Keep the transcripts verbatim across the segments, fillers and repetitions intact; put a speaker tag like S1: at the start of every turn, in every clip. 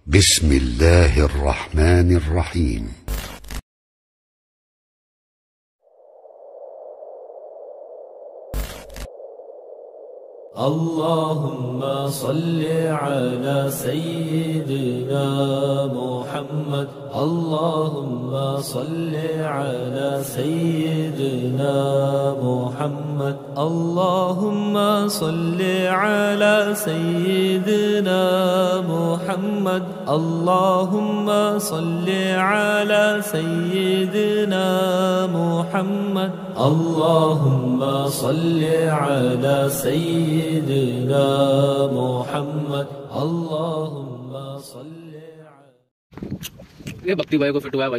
S1: बिस्मिल्लाहिर्रहमानिर्रहीम।
S2: अल्लाहुम्मा सल्ली अला सय्यिदिना मुहम्मद। अल्लाहुम्मा सल्ली अला सय्यिदिना मुहम्मद। अल्लाहुम्मा सल्ली अला सय्यिदिना मुहम्मद। अल्लाहुम्मा सल्ली अला सय्यिदिना मुहम्मद। अल्लाहुम्मा सल्ली अला सय्यिदिना मुहम्मद। अल्लाहुम्मा सल्ली अला।
S3: ये भक्ति भाई को फिट हुआ है भाई।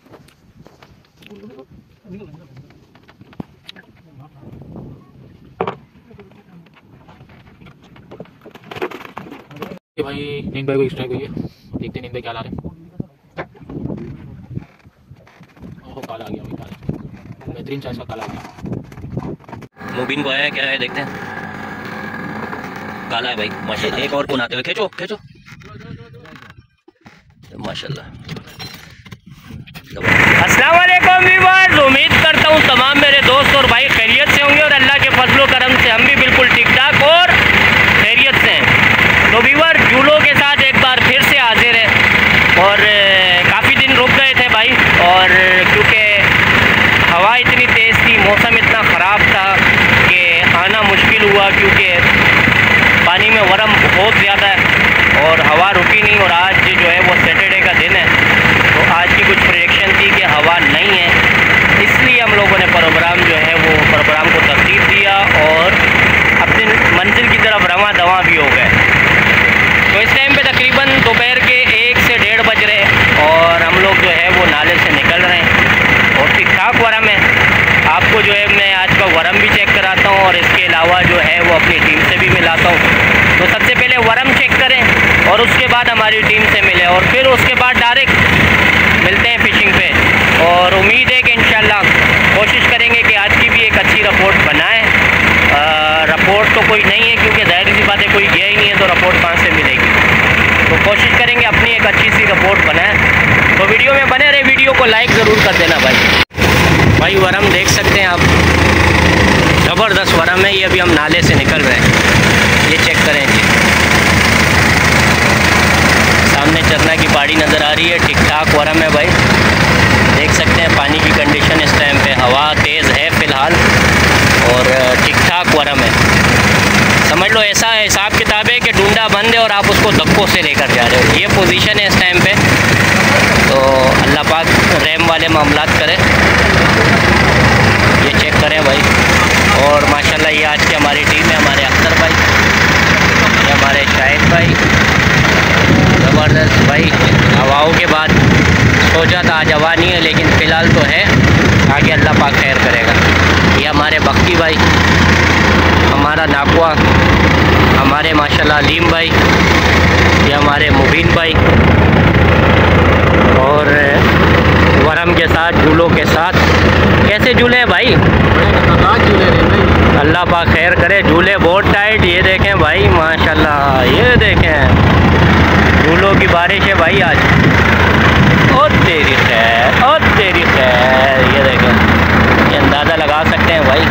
S3: ये भाई नींद भाई को स्ट्राइक हुई है। देखते नींद भाई क्या ला रहे हैं। ओह काला आ गया भाई, काला बेहतरीन चाय का काला आ गया।
S4: मुबीन को आया क्या है देखते हैं। काला है भाई माशाल्लाह। एक और पुनाते हुए खींचो खींचो माशाल्लाह। अस्सलाम वालेकुम व्यूअर्स, उम्मीद करता हूँ तमाम मेरे दोस्त और भाई खैरियत से होंगे और अल्लाह के फजलो करम से हम भी बिल्कुल ठीक ठाक और खैरियत से हैं। तो व्यूअर झूलों के साथ एक बार फिर से हाजिर है और काफ़ी दिन रुक गए थे भाई, और क्योंकि हवा इतनी तेज़ थी, मौसम इतना ख़राब था कि आना मुश्किल हुआ, क्योंकि पानी में वरम बहुत ज़्यादा है और हवा रुकी नहीं। और आज जो है वो सैटरडे का दिन है, तो आज की कुछ प्रेडिक्शन थी कि हवा नहीं है, इसलिए हम लोगों ने प्रोग्राम जो है वो प्रोग्राम को तरतीब दिया और अपनी मंजिल की तरफ रवां दवा भी हो गए। तो इस टाइम पे तकरीबन दोपहर के एक से डेढ़ बज रहे और हम लोग जो है वो नाले से निकल रहे हैं और ठीक ठाक वरम है। आपको जो है मैं आज का वरम भी चेक कराता हूँ और इसके अलावा जो है वो अपनी टीम से भी मिलाता हूँ। तो सबसे पहले वरम चेक करें और उसके बाद हमारी टीम से मिले और फिर उसके बाद डायरेक्ट मिलते हैं फिशिंग पे। और उम्मीद है कि इंशाल्लाह कोशिश करेंगे कि आज की भी एक अच्छी रिपोर्ट बनाएं। रिपोर्ट तो कोई नहीं है, क्योंकि ज़ाहिर सी बात है कोई गया ही नहीं है, तो रिपोर्ट कहाँ से मिलेगी। तो कोशिश करेंगे अपनी एक अच्छी सी रिपोर्ट बनाएं। तो वीडियो में बने रहे, वीडियो को लाइक ज़रूर कर देना भाई। भाई वरम देख सकते हैं आप, ज़बरदस्त वरम है ये। अभी हम नाले से निकल रहे हैं, ये चेक करें जी। सामने चरना की पहाड़ी नज़र आ रही है, ठीक ठाक वरम है भाई। देख सकते हैं पानी की कंडीशन इस टाइम पे, हवा तेज़ है फ़िलहाल और ठीक ठाक वरम है। समझ लो ऐसा हिसाब किताब है कि डूंडा बंद है और आप उसको धक्कों से लेकर जा रहे हो, ये पोजीशन है इस टाइम पे। तो अल्लाह पाक रहम वाले मामलात करे। ये चेक करें भाई। और माशाल्लाह ये आज की हमारी टीम है, हमारे अख्तर भाई, ये हमारे शाहिद भाई, ज़बरदस्त भाई। हवाओं के बाद सोचा था आज हवा नहीं है, लेकिन फ़िलहाल तो है, आगे अल्लाह पाक खैर करेगा। ये हमारे बख्ती भाई, हमारा नाकवा, हमारे माशाल्लाह अलीम भाई, ये हमारे मुबीन भाई, और वरम के साथ झूलों के साथ। कैसे झूले हैं भाई? अल्लाह पाक खैर करे। झूले बहुत टाइट, ये देखें भाई माशाल्लाह, ये देखें झूलों की बारिश है भाई आज। और तेरी खैर, और तेरी खैर, ये देखें, ये अंदाज़ा लगा सकते हैं भाई।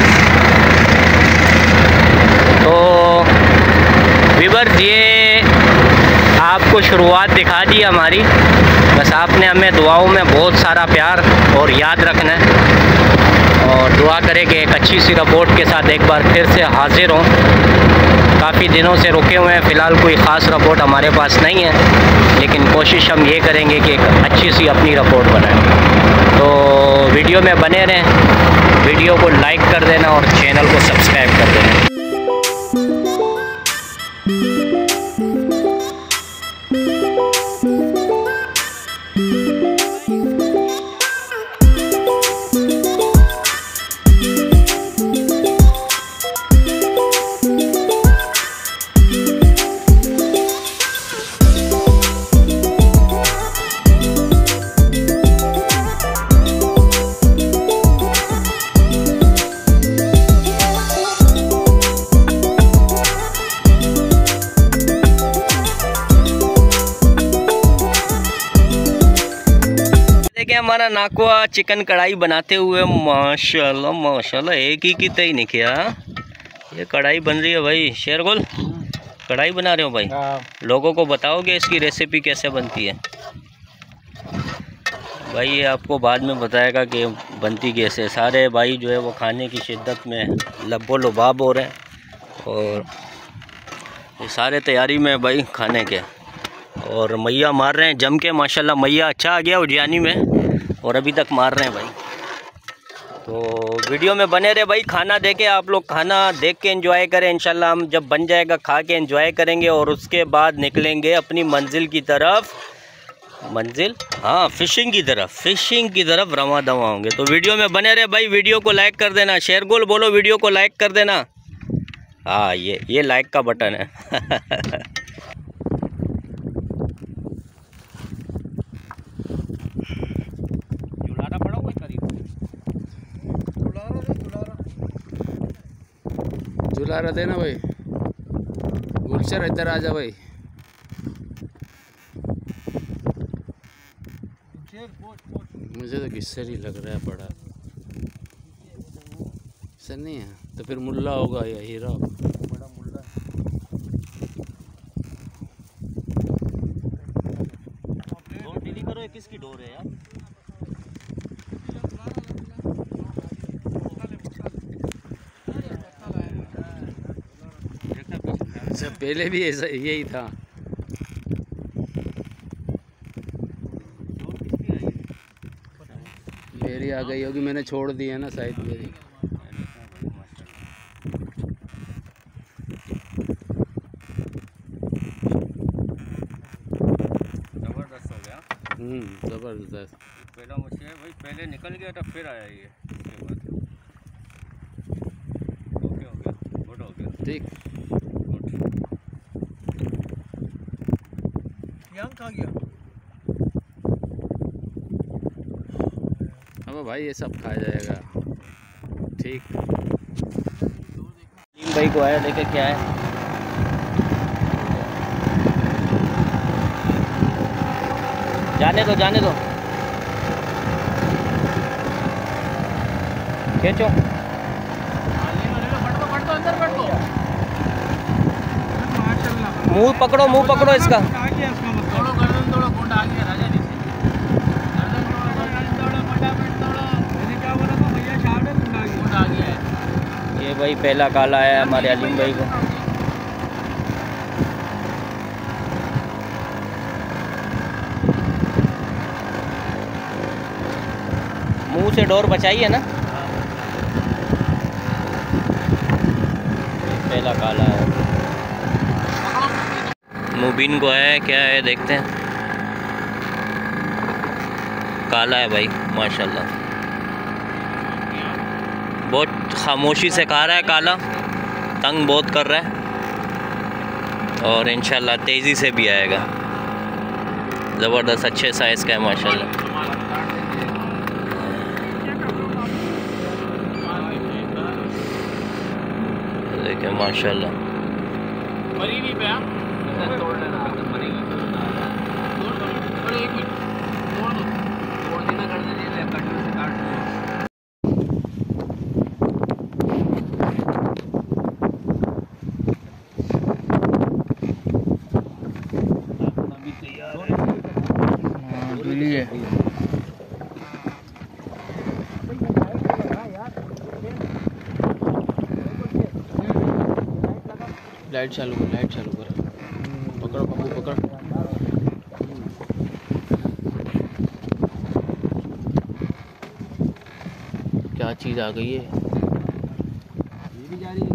S4: तो व्यूअर्स ये आपको शुरुआत दिखा दी हमारी, बस आपने हमें दुआओं में बहुत सारा प्यार और याद रखना है और दुआ करें कि एक अच्छी सी रिपोर्ट के साथ एक बार फिर से हाजिर हों। काफ़ी दिनों से रुके हुए हैं, फ़िलहाल कोई ख़ास रिपोर्ट हमारे पास नहीं है, लेकिन कोशिश हम ये करेंगे कि एक अच्छी सी अपनी रिपोर्ट बनाएं। तो वीडियो में बने रहें, वीडियो को लाइक कर देना और चैनल को सब्सक्राइब कर देना। हमारा नाकुआ चिकन कढ़ाई बनाते हुए माशाल्लाह माशाल्लाह, एक ही की तय नहीं किया। ये कढ़ाई बन रही है भाई। शेरगुल कढ़ाई बना रहे हो भाई, लोगों को बताओगे इसकी रेसिपी कैसे बनती है? भाई ये आपको बाद में बताएगा कि बनती कैसे। सारे भाई जो है वो खाने की शिद्दत में लब्बो लुबाब हो रहे हैं और ये सारे तैयारी में भाई खाने के। और मैया मार रहे हैं जम के माशाल्लाह। मैया अच्छा आ गया उज्जैनी में और अभी तक मार रहे हैं भाई। तो वीडियो में बने रहे भाई, खाना देखे आप लोग, खाना देख के एंजॉय करें। इंशाल्लाह हम जब बन जाएगा खा के एंजॉय करेंगे और उसके बाद निकलेंगे अपनी मंजिल की तरफ। मंजिल हाँ फिशिंग की तरफ, फिशिंग की तरफ रवा दवा होंगे। तो वीडियो में बने रहे भाई। वीडियो को लाइक कर देना। शेरगुल बोलो वीडियो को लाइक कर देना। हाँ ये ये लाइक का बटन है। जुलारा पड़ा हुआ करीब,
S3: जुलारा देना भाई। गुलशर इधर आ जा भाई। मुझे तो किस्सर ही लग रहा है बड़ा। सर नहीं है तो फिर मुल्ला होगा या हीरा बड़ा मुल्ला।
S4: डोर ढीली करो। ये किसकी डोर है यार?
S3: अच्छा पहले भी ऐसा यही था। मेरी आ गई होगी, मैंने छोड़ दी है ना शायद मेरी।
S4: जबरदस्त हो गया।
S3: हम्म जबरदस्त।
S4: पहला मछली है भाई, पहले निकल गया था फिर आया ये उसके बाद। ओके हो गया, गुड हो गया।
S3: ठीक
S5: यहाँ खा गया।
S3: अब भाई ये सब खाया जाएगा। ठीक
S4: तीन भाई को आया देखे क्या है। जाने दो जाने दो, खींचो। मुंह पकड़ो, मुंह पकड़ो इसका। ये भाई पहला काला आया हमारे अलीम भाई को। मुंह से डोर बचाइए ना। पहला काला है। मुबीन को आया है, क्या है देखते हैं। काला है भाई माशाल्लाह, बहुत खामोशी से खा रहा है काला, तंग बहुत कर रहा है और इंशाल्लाह तेज़ी से भी आएगा। ज़बरदस्त अच्छे साइज़ का है माशाल्लाह। देखिए माशाल्लाह।
S3: लाइट चालू कर, लाइट चालू कर। पकड़ो पकड़ो पकड़। क्या चीज़ आ गई है? ये भी जा रही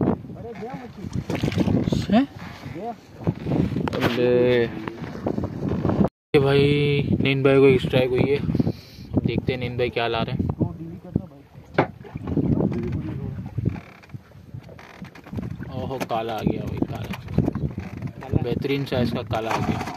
S3: है। अरे भाई नींद भाई को स्ट्राइक हुई है। देखते हैं नींद भाई क्या ला रहे हैं। ओहो काला आ गया भाई, काला बेहतरीन साइज का काला आ गया।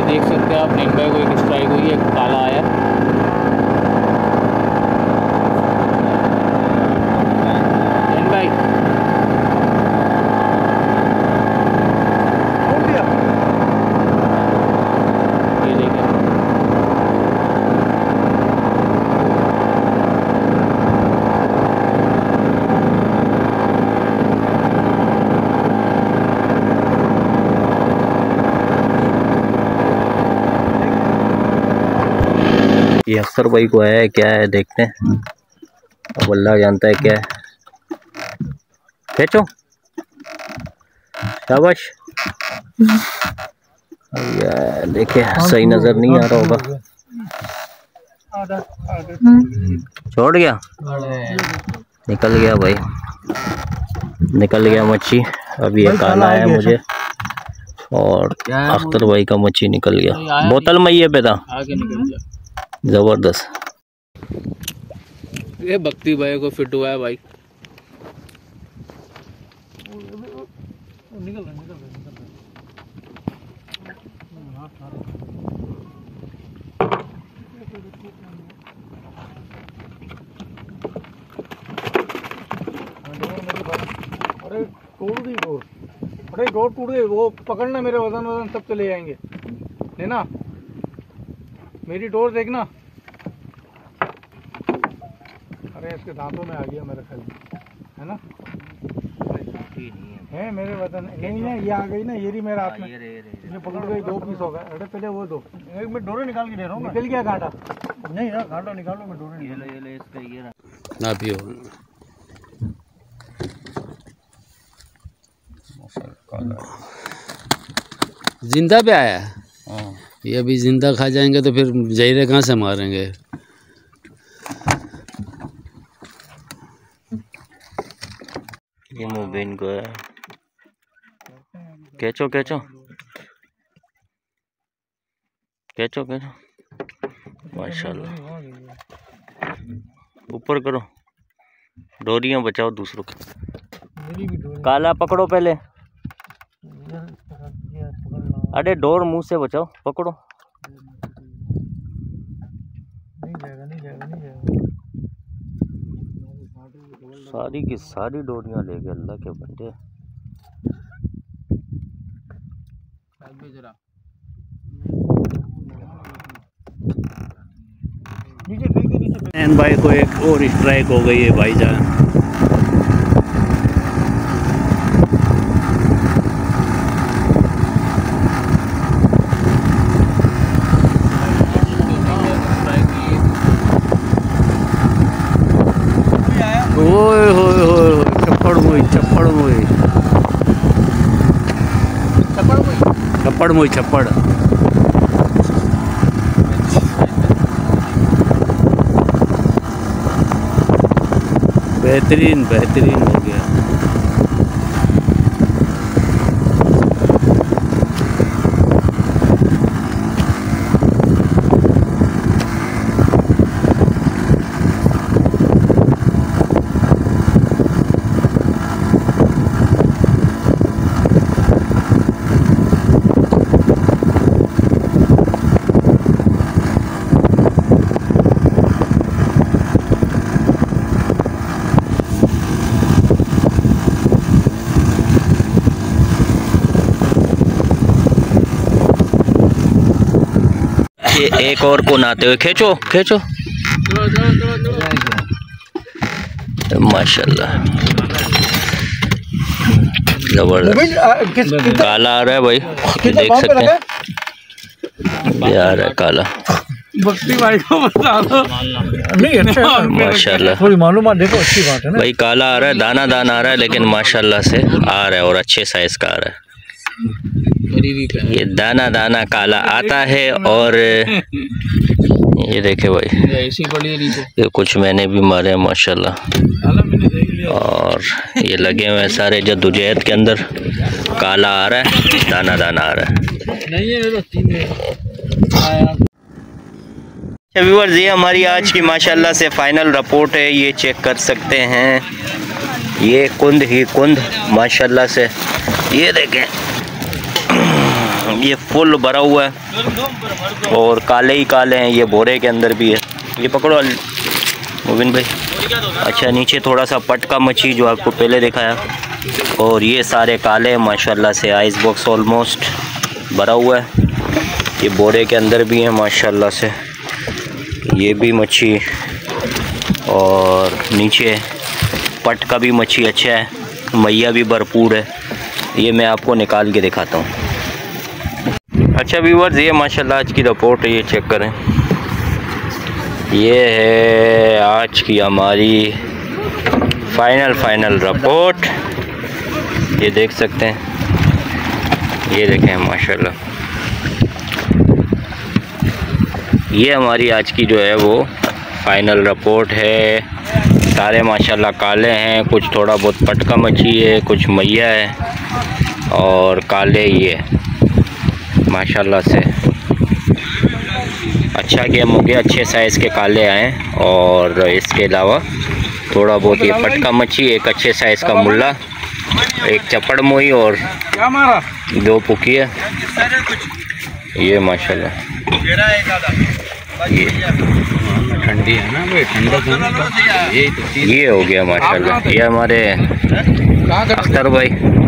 S3: देख सकते हैं आप, नैन भाई को एक स्ट्राइक हुई है, एक काला आया। नैन भाई ये देखिए,
S4: ये अख्तर भाई को आया है, क्या है देखते हैं, अब अल्लाह जानता है क्या है। खींचो, शाबाश। यार देखिए सही नजर नहीं आ रहा होगा, छोड़ गया, निकल गया भाई, निकल गया मच्छी। अब ये काला है मुझे, और अख्तर भाई का मच्छी निकल गया, बोतल में ये पे था,
S3: आगे निकल गया।
S4: जबरदस्त।
S3: ये भक्ति भाई को फिट हुआ है भाई। निकल रहा, निकल रहा, निकल रहा। अरे टूट गई डोर, अरे डोर टूट गई, वो पकड़ना मेरे वजन वजन सब चले जाएंगे, लेना मेरी डोर देखना। अरे इसके दांतों में आ गया मेरे ख्याल, है ना? है मेरे वजन नहीं है, ये आ गई ना, ये रही मेरे हाथ में, ये पकड़ गई, दो पीस हो गए। अरे पहले वो दो, एक मैं डोरे निकाल के दे रहा हूँ, निकल गया कांटा। नहीं यार कांटा निकालो, मैं डोरे ये ले, ये ले इसका ये रहा ना भी हो।
S5: जिंदा पे आया है, ये अभी जिंदा खा जाएंगे तो फिर जहरे कहाँ से मारेंगे।
S4: ये मुबीन को है, कैचो कैचो कैचो कैचो, माशाल्लाह। ऊपर करो, डोरियां बचाओ दूसरों की। काला पकड़ो पहले, अरे डोर मुंह से बचाओ, पकड़ो। नहीं जाएगा, नहीं जाएगा, नहीं जाएगा। सारी की सारी डोरियां ले गए अल्लाह के बंदे। नैन भाई को एक और स्ट्राइक हो गई है भाईजान।
S5: ओए होए होए चप्पड़ मोई, चप्पड़ मोई, छप्पड़ मोई, छप्पड़। बेहतरीन बेहतरीन हो गया।
S4: ये एक और को नहाते हुए, खींचो खींचो, माशाल्लाह जबरदस्त। काला आ रहा है भाई, देख सकते हैं, ये आ रहा है काला।
S3: भक्ति भाई को बता दो,
S4: माशाल्लाह
S3: थोड़ी मालूमात देखो, अच्छी बात है ना
S4: भाई। काला आ रहा है, दाना दाना आ रहा है, लेकिन माशाल्लाह से आ रहा है और अच्छे साइज का आ रहा है। ये दाना दाना काला आता है। और ये देखे भाई, ये कुछ मैंने भी मारे हैं माशाल्लाह, और ये लगे हुए हैं सारे जद्दोजहद के अंदर। काला आ रहा है, दाना दाना आ रहा है। अच्छा व्यूअर्स, ये हमारी आज की माशाल्लाह से फाइनल रिपोर्ट है, ये चेक कर सकते हैं। ये कुंद ही कुंद माशाल्लाह से, ये देखें ये फुल भरा हुआ है और काले ही काले हैं, ये बोरे के अंदर भी है। ये पकड़ो मुबिन भाई। अच्छा, नीचे थोड़ा सा पटका मच्छी जो आपको पहले दिखाया, और ये सारे काले हैं माशाल्लाह से। आइस बॉक्स ऑलमोस्ट भरा हुआ है, ये बोरे के अंदर भी है माशाल्लाह से। ये भी मच्छी, और नीचे पट का भी मच्छी अच्छा है, मैया भी भरपूर है। ये मैं आपको निकाल के दिखाता हूँ। अच्छा व्यूअर्स, ये माशाल्लाह आज की रिपोर्ट है, ये चेक करें। ये है आज की हमारी फाइनल फाइनल रिपोर्ट, ये देख सकते हैं। ये देखें माशाल्लाह, ये हमारी आज की जो है वो फाइनल रिपोर्ट है। सारे माशाल्लाह काले हैं, कुछ थोड़ा बहुत पटका मच्छी है, कुछ मैया है और काले ये माशाल्लाह से। अच्छा गेम हो गया, अच्छे साइज़ के काले आए, और इसके अलावा थोड़ा बहुत ये पटका मच्छी, एक अच्छे साइज़ का मुल्ला, एक चपड़ मोई और दो पुकी है। ये माशाल्लाह ये ठंडी है ना भाई, ठंडा ये तो ये हो गया माशाल्लाह। ये हमारे अख्तर भाई,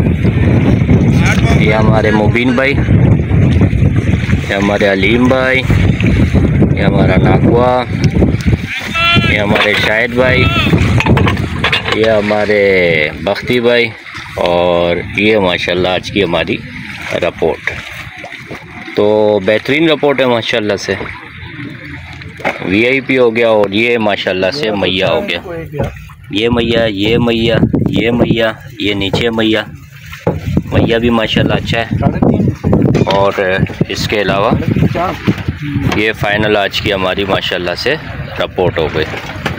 S4: ये हमारे मुबीन भाई, ये हमारे अलीम भाई, ये हमारा नाकवा, ये हमारे शाहिद भाई, ये हमारे बख्ती भाई, और ये माशाल्लाह आज की हमारी रिपोर्ट। तो बेहतरीन रिपोर्ट है माशाल्लाह से। वीआईपी हो गया, और ये माशाल्लाह से मैया हो गया। ये मैया, ये मैया, ये मैया, ये नीचे मैया, मैया भी माशाल्लाह अच्छा है। और इसके अलावा ये फाइनल आज की हमारी माशाल्लाह से रिपोर्ट हो गई।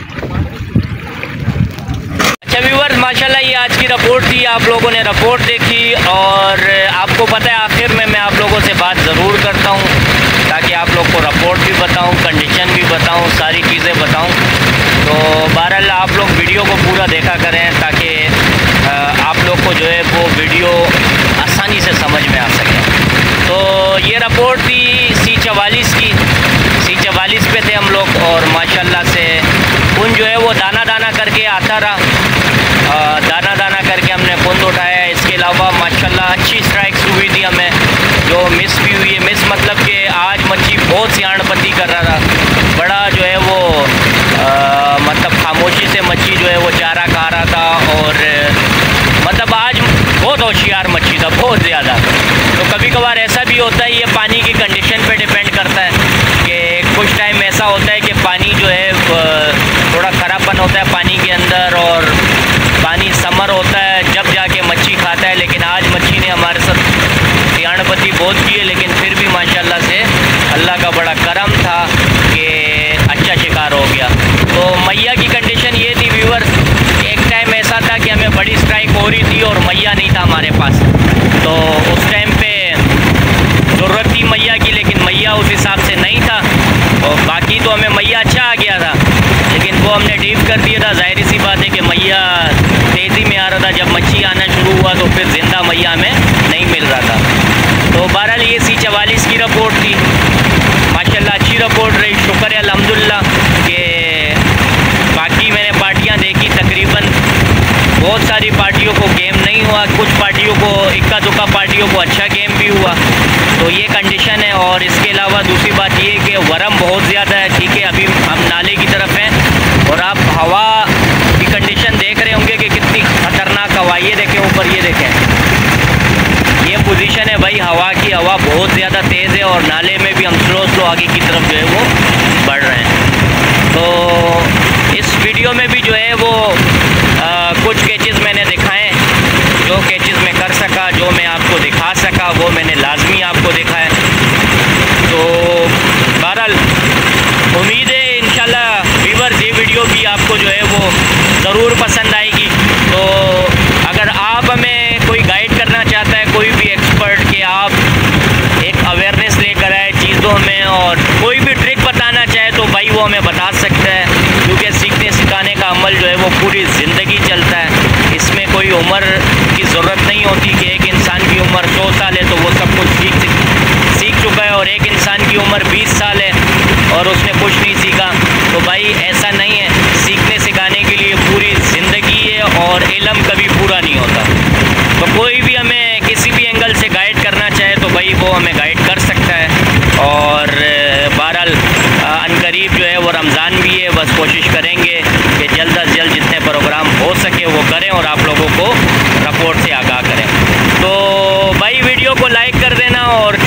S4: अच्छा व्यूअर्स, माशाल्लाह ये आज की रिपोर्ट थी। आप लोगों ने रिपोर्ट देखी, और आपको पता है आखिर में मैं आप लोगों से बात ज़रूर करता हूँ, ताकि आप लोग को रिपोर्ट भी बताऊं, कंडीशन भी बताऊं, सारी चीज़ें बताऊं। तो बहरहाल आप लोग वीडियो को पूरा देखा करें, ताकि आप लोग को जो है वो वीडियो आसानी से समझ में आ सके। तो ये रिपोर्ट थी सी चवालीस की, सी चवालीस पे थे हम लोग, और माशाल्लाह से कुन जो है वो दाना दाना करके आता रहा, दाना दाना करके हमने कुंद उठाया। इसके अलावा माशाल्लाह अच्छी स्ट्राइक्स हुई थी हमें, जो मिस भी हुई है। मिस मतलब कि आज मच्छी बहुत सियाणपति कर रहा था, बड़ा जो है वो आ, मतलब खामोशी से मच्छी जो है वो चारा खा रहा था, और मतलब आज बहुत होशियार मच्छी था, बहुत ज़्यादा। तो कभी कभार ऐसा भी होता है, ये पानी की कंडीशन पे डिपेंड करता है कि कुछ टाइम ऐसा होता है कि पानी जो है थोड़ा ख़राबपन होता है पानी के अंदर, और पानी समर होता है जब जाके मच्छी खाता है। लेकिन आज मच्छी ने हमारे साथ सियाणपति बहुत की है, लेकिन फिर भी माशाल्लाह से अल्लाह का बड़ा करम था कि अच्छा शिकार हो गया। तो मैया की कंडीशन ये थी व्यूअर्स, एक टाइम ऐसा था कि हमें बड़ी स्ट्राइक हो रही थी और मैया नहीं था हमारे पास। तो उस टाइम पे ज़रूरत थी मैया की, लेकिन मैया उस हिसाब से नहीं था, और बाकी तो हमें मैया अच्छा आ गया था, लेकिन वो हमने डीप कर दिया था। जाहिर सी बात है कि मैया तेज़ी में आ रहा था, जब मच्छी आना शुरू हुआ तो फिर ज़िंदा मैया हमें नहीं मिल रहा था। तो बहरहाल ये सी चवालीस की रिपोर्ट थी, माशाल्लाह अच्छी रिपोर्ट रही। शुक्र है अल्हम्दुलिल्लाह कि बाकी मैंने पार्टियां देखी, तकरीबन बहुत सारी पार्टियों को गेम नहीं हुआ, कुछ पार्टियों को, इक्का दुक्का पार्टियों को अच्छा गेम भी हुआ। तो ये कंडीशन है। और इसके अलावा दूसरी बात ये कि वरम बहुत ज़्यादा है, ठीक है। अभी हम नाले की तरफ हैं, और आप हवा की कंडीशन देख रहे होंगे कि कितनी ख़तरनाक हवा। ये देखें ऊपर, ये देखें, ये पोजीशन है भाई हवा की। हवा बहुत ज़्यादा तेज़ है, और नाले में भी हम स्लो स्लो आगे की तरफ जो है वो बढ़ रहे हैं। तो इस वीडियो में भी जो है वो आ, कुछ कैचेस मैंने दिखाए, जो कैचेस मैं कर सका, जो मैं आपको दिखा सका, वो मैंने लाजमी आपको दिखाया। तो बहरहाल उम्मीद है इंशाल्लाह व्यूअर्स ये वीडियो भी आपको जो है वो ज़रूर पसंद आएगी। तो अगर आप हमें कोई गाइड करना चाहता है, कोई भी एक्सपर्ट, कि आप एक अवेयरनेस लेकर आए चीज़ों में, और कोई भी ट्रिक बताना चाहे तो भाई वो हमें बता सकता है, क्योंकि सीखने सिखाने का अमल जो है वो पूरी ज़िंदगी चलता है। इसमें कोई उम्र की ज़रूरत नहीं होती कि एक इंसान की उम्र सौ साल है तो वो सब कुछ सीख इल्म कभी पूरा नहीं होता। तो कोई भी हमें किसी भी एंगल से गाइड करना चाहे तो भाई वो हमें गाइड कर सकता है। और बहरहाल अनकरीब जो है वो रमज़ान भी है, बस कोशिश करेंगे कि जल्द अज जल्द जितने प्रोग्राम हो सके वो करें और आप लोगों को रिपोर्ट से आगाह करें। तो भाई वीडियो को लाइक कर देना और